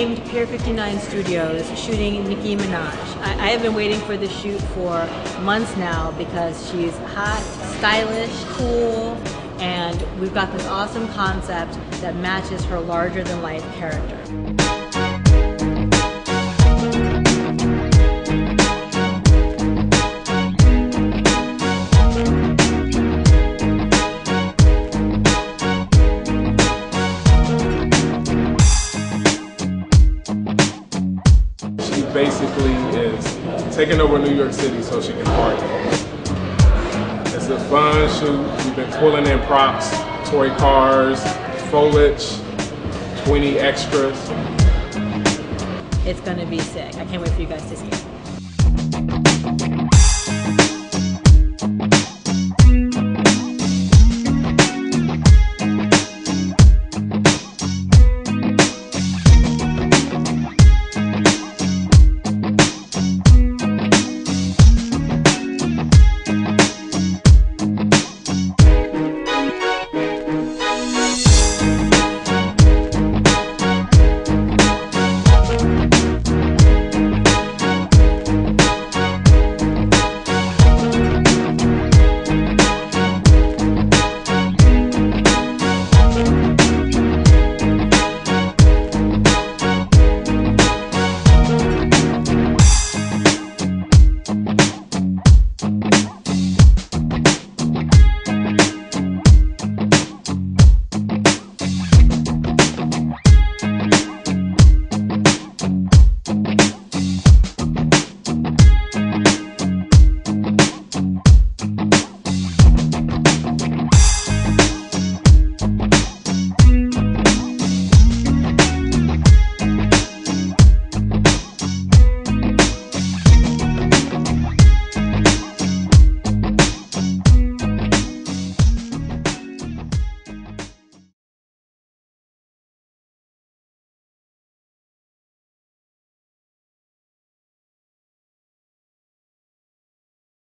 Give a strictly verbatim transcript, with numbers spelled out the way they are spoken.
famed Pier fifty-nine Studios shooting Nicki Minaj. I, I have been waiting for this shoot for months now because she's hot, stylish, cool, and we've got this awesome concept that matches her larger-than-life character. Basically is taking over New York City so she can party. It's a fun shoot. We've been pulling in props, toy cars, foliage, twenty extras. It's gonna be sick. I can't wait for you guys to see it.